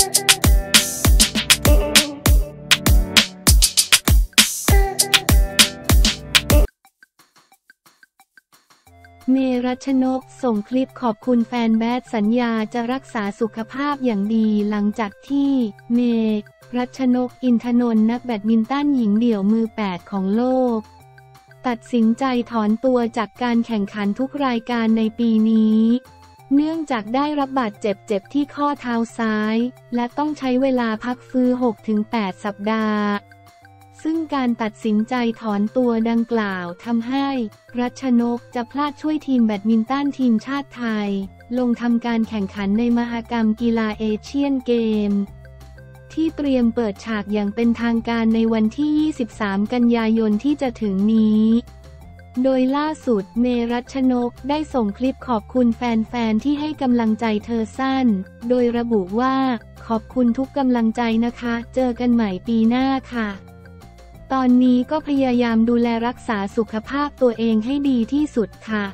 เมรัชนกส่งคลิปขอบคุณแฟนแบดสัญญาจะรักษาสุขภาพอย่างดีหลังจากที่เมรัชนกอินทนนท์นักแบดมินตันหญิงเดี่ยวมือ8ของโลกตัดสินใจถอนตัวจากการแข่งขันทุกรายการในปีนี้เนื่องจากได้รับบาดเจ็บที่ข้อเท้าซ้ายและต้องใช้เวลาพักฟื้น 6-8 สัปดาห์ซึ่งการตัดสินใจถอนตัวดังกล่าวทำให้รัชนกจะพลาดช่วยทีมแบดมินตันทีมชาติไทยลงทำการแข่งขันในมหกรรมกีฬาเอเชียนเกมที่เตรียมเปิดฉากอย่างเป็นทางการในวันที่ 23 กันยายนที่จะถึงนี้โดยล่าสุดเมรัชนกได้ส่งคลิปขอบคุณแฟนๆที่ให้กำลังใจเธอสั้นโดยระบุว่าขอบคุณทุกกำลังใจนะคะเจอกันใหม่ปีหน้าค่ะตอนนี้ก็พยายามดูแลรักษาสุขภาพตัวเองให้ดีที่สุดค่ะ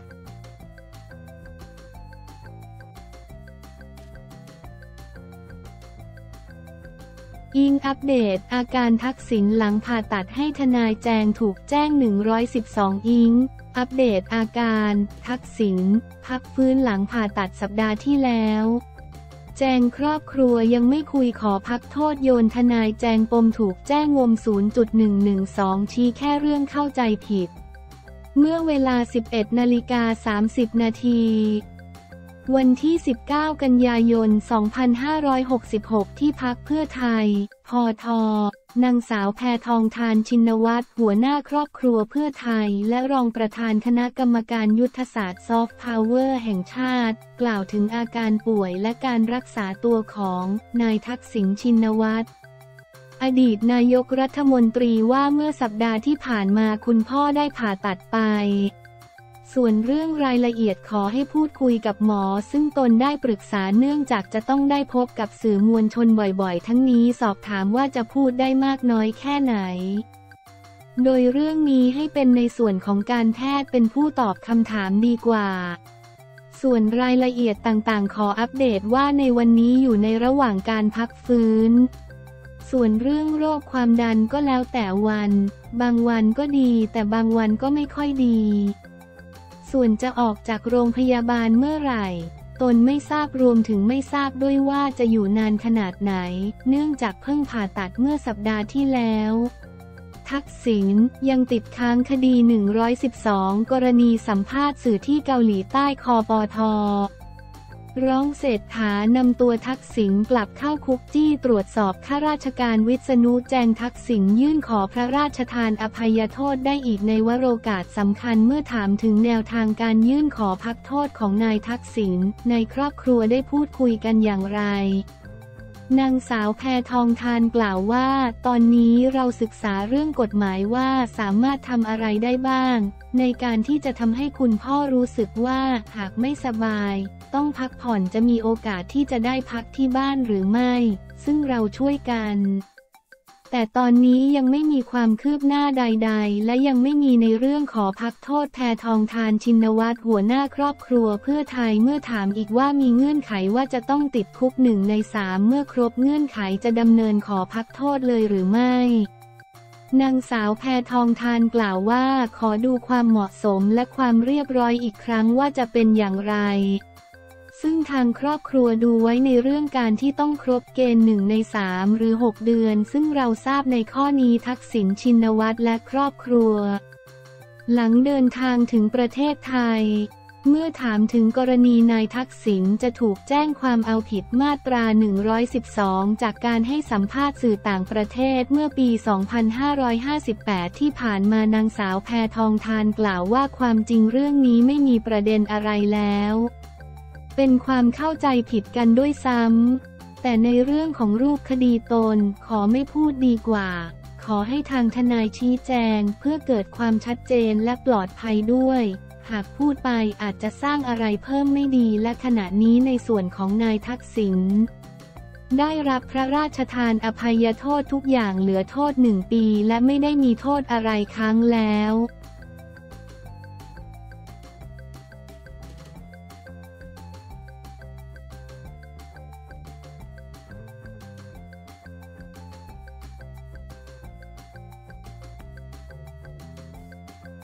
อิงอัปเดตอาการทักษิณหลังผ่าตัดให้ทนายแจงถูกแจ้ง112อิงอัปเดตอาการทักษิณพักฟื้นหลังผ่าตัดสัปดาห์ที่แล้วแจงครอบครัวยังไม่คุยขอพักโทษโยนทนายแจงปมถูกแจ้งงม 0.112 ชี้แค่เรื่องเข้าใจผิดเมื่อเวลา 11:30 นาทีวันที่ 19 กันยายน 2566 ที่พรรคเพื่อไทย พท.นางสาวแพทองธาร ชินวัตร หัวหน้าครอบครัวเพื่อไทยและรองประธานคณะกรรมการยุทธศาสตร์ซอฟต์พาวเวอร์แห่งชาติกล่าวถึงอาการป่วยและการรักษาตัวของนายทักษิณ ชินวัตรอดีตนายกรัฐมนตรีว่าเมื่อสัปดาห์ที่ผ่านมาคุณพ่อได้ผ่าตัดไปส่วนเรื่องรายละเอียดขอให้พูดคุยกับหมอซึ่งตนได้ปรึกษาเนื่องจากจะต้องได้พบกับสื่อมวลชนบ่อยๆทั้งนี้สอบถามว่าจะพูดได้มากน้อยแค่ไหนโดยเรื่องนี้ให้เป็นในส่วนของการแพทย์เป็นผู้ตอบคำถามดีกว่าส่วนรายละเอียดต่างๆขออัปเดตว่าในวันนี้อยู่ในระหว่างการพักฟื้นส่วนเรื่องโรคความดันก็แล้วแต่วันบางวันก็ดีแต่บางวันก็ไม่ค่อยดีส่วนจะออกจากโรงพยาบาลเมื่อไหร่ตนไม่ทราบรวมถึงไม่ทราบด้วยว่าจะอยู่นานขนาดไหนเนื่องจากเพิ่งผ่าตัดเมื่อสัปดาห์ที่แล้วทักษิณยังติดค้างคดี112กรณีสัมภาษณ์สื่อที่เกาหลีใต้คปท.ร้องเศรษฐานำตัวทักษิณกลับเข้าคุกจี้ตรวจสอบข้าราชการวิษณุแจงทักษิณยื่นขอพระราชทานอภัยโทษได้อีกในวโรกาสสำคัญเมื่อถามถึงแนวทางการยื่นขอพักโทษของนายทักษิณในครอบครัวได้พูดคุยกันอย่างไรนางสาวแพทองธารกล่าวว่าตอนนี้เราศึกษาเรื่องกฎหมายว่าสามารถทำอะไรได้บ้างในการที่จะทำให้คุณพ่อรู้สึกว่าหากไม่สบายต้องพักผ่อนจะมีโอกาสที่จะได้พักที่บ้านหรือไม่ซึ่งเราช่วยกันแต่ตอนนี้ยังไม่มีความคืบหน้าใดๆและยังไม่มีในเรื่องขอพักโทษแพทองธาร ชินวัตรหัวหน้าครอบครัวเพื่อไทยเมื่อถามอีกว่ามีเงื่อนไขว่าจะต้องติดคุก1 ใน 3เมื่อครบเงื่อนไขจะดำเนินขอพักโทษเลยหรือไม่นางสาวแพทองธารกล่าวว่าขอดูความเหมาะสมและความเรียบร้อยอีกครั้งว่าจะเป็นอย่างไรซึ่งทางครอบครัวดูไว้ในเรื่องการที่ต้องครบเกณฑ์1 ใน 3หรือ6 เดือนซึ่งเราทราบในข้อนี้ทักษิณ ชินวัตรและครอบครัวหลังเดินทางถึงประเทศไทยเมื่อถามถึงกรณีนายทักษิณจะถูกแจ้งความเอาผิดมาตรา112จากการให้สัมภาษณ์สื่อต่างประเทศเมื่อปี 2558 ที่ผ่านมานางสาวแพทองธารกล่าวว่าความจริงเรื่องนี้ไม่มีประเด็นอะไรแล้วเป็นความเข้าใจผิดกันด้วยซ้ำแต่ในเรื่องของรูปคดีตนขอไม่พูดดีกว่าขอให้ทางทนายชี้แจงเพื่อเกิดความชัดเจนและปลอดภัยด้วยหากพูดไปอาจจะสร้างอะไรเพิ่มไม่ดีและขณะนี้ในส่วนของนายทักษิณได้รับพระราชทานอภัยโทษทุกอย่างเหลือโทษ1 ปีและไม่ได้มีโทษอะไรค้างแล้ว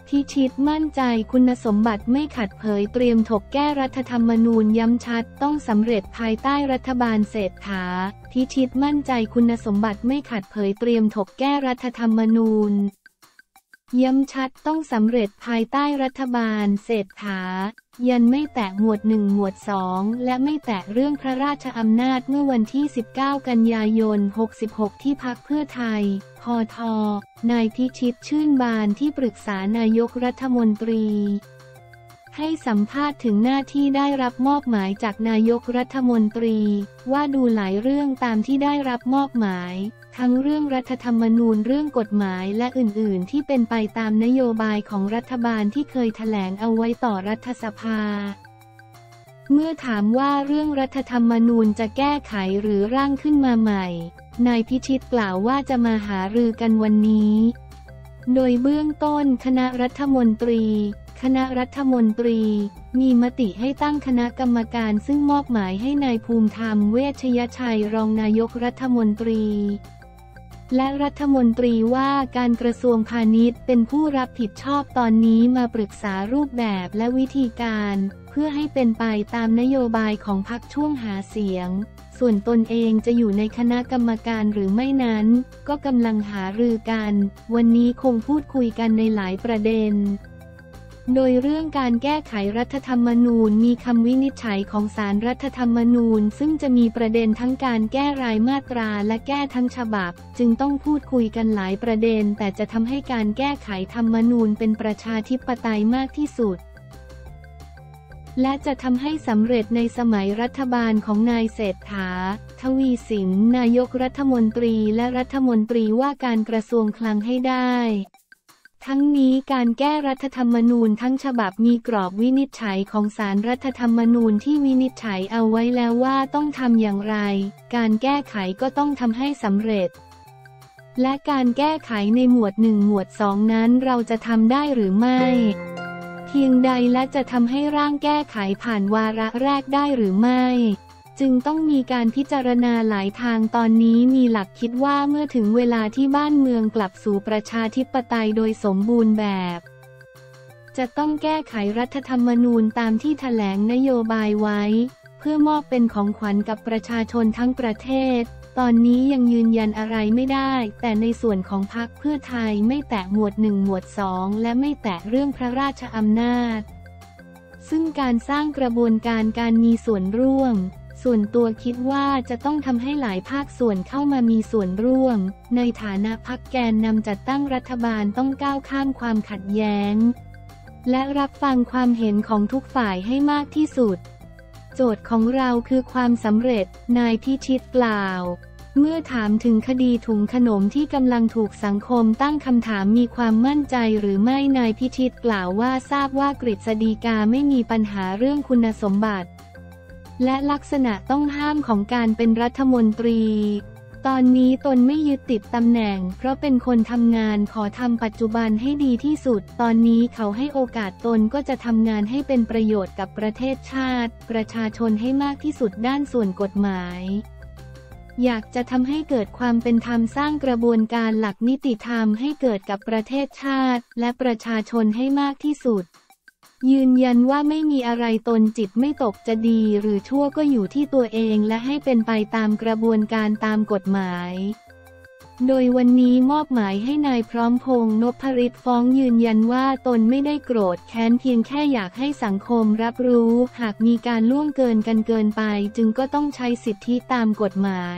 พิชิตมั่นใจคุณสมบัติไม่ขัดเผยเตรียมถกแก้รัฐธรรมนูญย้ำชัดต้องสำเร็จภายใต้รัฐบาลเศรษฐาพิชิตมั่นใจคุณสมบัติไม่ขัดเผยเตรียมถกแก้รัฐธรรมนูญย้ำชัดต้องสำเร็จภายใต้รัฐบาลเศรษฐายันไม่แตะหมวด1หมวด2และไม่แตะเรื่องพระราชอำนาจเมื่อวันที่19กันยายน66ที่พรรคเพื่อไทยพท.นายพิชิตชื่นบานที่ปรึกษานายกรัฐมนตรีให้สัมภาษณ์ถึงหน้าที่ได้รับมอบหมายจากนายกรัฐมนตรีว่าดูหลายเรื่องตามที่ได้รับมอบหมายทั้งเรื่องรัฐธรรมนูญเรื่องกฎหมายและอื่นๆที่เป็นไปตามนโยบายของรัฐบาลที่เคยแถลงเอาไว้ต่อรัฐสภาเมื่อถามว่าเรื่องรัฐธรรมนูญจะแก้ไขหรือร่างขึ้นมาใหม่นายพิชิตกล่าวว่าจะมาหารือกันวันนี้โดยเบื้องต้นคณะรัฐมนตรีมีมติให้ตั้งคณะกรรมการซึ่งมอบหมายให้นายภูมิธรรมเวชยชัยรองนายกรัฐมนตรีและรัฐมนตรีว่าการกระทรวงพาณิชย์เป็นผู้รับผิดชอบตอนนี้มาปรึกษารูปแบบและวิธีการเพื่อให้เป็นไปตามนโยบายของพรรคช่วงหาเสียงส่วนตนเองจะอยู่ในคณะกรรมการหรือไม่นั้นก็กำลังหารือกันวันนี้คงพูดคุยกันในหลายประเด็นโดยเรื่องการแก้ไขรัฐธรรมนูญมีคำวินิจฉัยของศาลรัฐธรรมนูญซึ่งจะมีประเด็นทั้งการแก้รายมาตราและแก้ทั้งฉบับจึงต้องพูดคุยกันหลายประเด็นแต่จะทำให้การแก้ไขธรรมนูญเป็นประชาธิปไตยมากที่สุดและจะทำให้สำเร็จในสมัยรัฐบาลของนายเศรษฐาทวีสินนายกรัฐมนตรีและรัฐมนตรีว่าการกระทรวงคลังให้ได้ทั้งนี้การแก้รัฐธรรมนูญทั้งฉบับมีกรอบวินิจฉัยของศาลรัฐธรรมนูญที่วินิจฉัยเอาไว้แล้วว่าต้องทำอย่างไรการแก้ไขก็ต้องทำให้สำเร็จและการแก้ไขในหมวด1หมวด2นั้นเราจะทำได้หรือไม่เพียงใดและจะทำให้ร่างแก้ไขผ่านวาระแรกได้หรือไม่จึงต้องมีการพิจารณาหลายทางตอนนี้มีหลักคิดว่าเมื่อถึงเวลาที่บ้านเมืองกลับสู่ประชาธิปไตยโดยสมบูรณ์แบบจะต้องแก้ไขรัฐธรรมนูญตามที่แถลงนโยบายไว้เพื่อมอบเป็นของขวัญกับประชาชนทั้งประเทศตอนนี้ยังยืนยันอะไรไม่ได้แต่ในส่วนของพรรคเพื่อไทยไม่แตะหมวด1หมวด2และไม่แตะเรื่องพระราชอำนาจซึ่งการสร้างกระบวนการมีส่วนร่วมส่วนตัวคิดว่าจะต้องทำให้หลายภาคส่วนเข้ามามีส่วนร่วมในฐานะพรรคแกนนำจัดตั้งรัฐบาลต้องก้าวข้ามความขัดแย้งและรับฟังความเห็นของทุกฝ่ายให้มากที่สุดโจทย์ของเราคือความสำเร็จนายพิชิตกล่าวเมื่อถามถึงคดีถุงขนมที่กำลังถูกสังคมตั้งคำถามมีความมั่นใจหรือไม่นายพิชิตกล่าวว่าทราบว่ากฤษฎีกาไม่มีปัญหาเรื่องคุณสมบัติและลักษณะต้องห้ามของการเป็นรัฐมนตรีตอนนี้ตนไม่ยึดติดตำแหน่งเพราะเป็นคนทำงานขอทำปัจจุบันให้ดีที่สุดตอนนี้เขาให้โอกาสตนก็จะทำงานให้เป็นประโยชน์กับประเทศชาติประชาชนให้มากที่สุดด้านส่วนกฎหมายอยากจะทำให้เกิดความเป็นธรรมสร้างกระบวนการหลักนิติธรรมให้เกิดกับประเทศชาติและประชาชนให้มากที่สุดยืนยันว่าไม่มีอะไรตนจิตไม่ตกจะดีหรือชั่วก็อยู่ที่ตัวเองและให้เป็นไปตามกระบวนการตามกฎหมายโดยวันนี้มอบหมายให้นายพร้อมพงษ์ นพฤทธิ์ฟ้องยืนยันว่าตนไม่ได้โกรธแค้นเพียงแค่อยากให้สังคมรับรู้หากมีการล่วงเกินกันเกินไปจึงก็ต้องใช้สิทธิตามกฎหมาย